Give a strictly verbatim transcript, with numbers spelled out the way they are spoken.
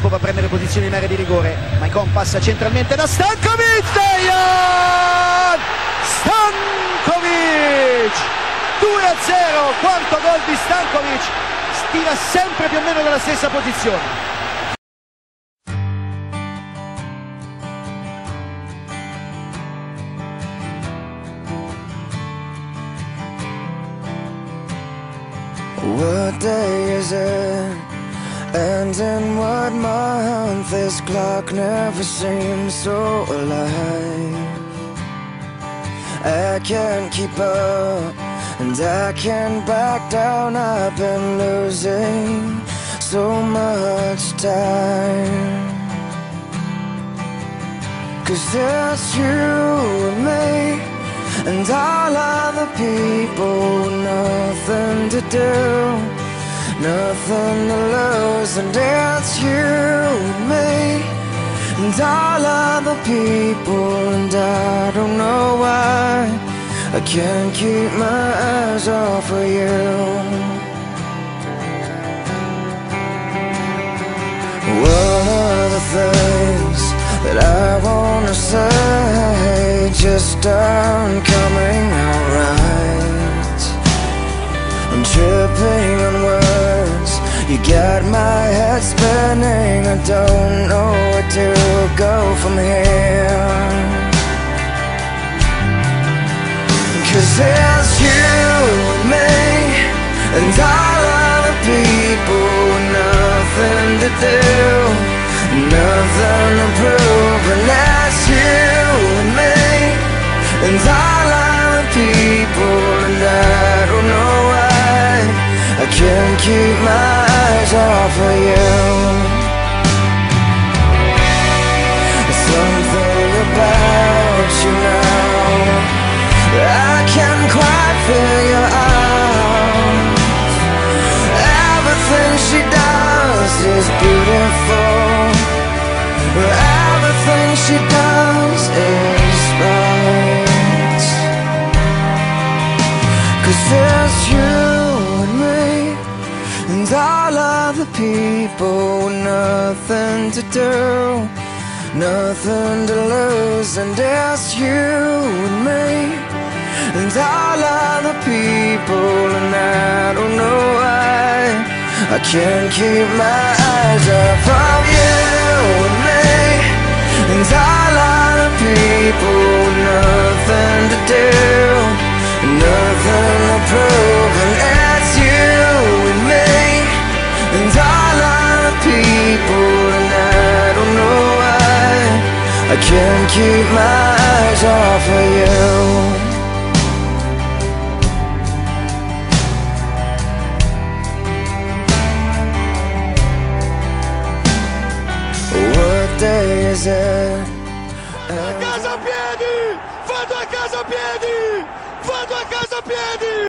va a prendere posizione in area di rigore. Maicon passa centralmente da Stankovic. Dejan Stankovic, due a zero, quarto gol di Stankovic, tira sempre più o meno dalla stessa posizione. What day is it? And in what month? This clock never seems so alive. I can't keep up, and I can't back down. I've been losing so much time. 'Cause it's you and me, and all other people, nothing to do, nothing to lose. And it's you and me, and all other people, and I don't know why I can't keep my eyes off of you. One of the things that I wanna say just aren't coming out right. I'm tripping on words, you got my head spinning. I don't know where to go from here. 'Cause it's you and me, and all other people, nothing to do, nothing to prove. And that's you and me, and all other people, and I don't know why I can't keep my eyes off of you. Something about you now I can't quite figure out. Everything she does is beautiful, everything she does is right. 'Cause it's you and me, and all other people, nothing to do, nothing to lose. And it's you and me, and all other people, and I don't know why I can't keep my eyes off of you and me, and all other people, nothing to do, nothing to prove. And it's you and me, and all other people, and I don't know why I can't keep my eyes off of you. What day is it? A casa a piedi! Vado a casa a piedi! Vado a casa a piedi!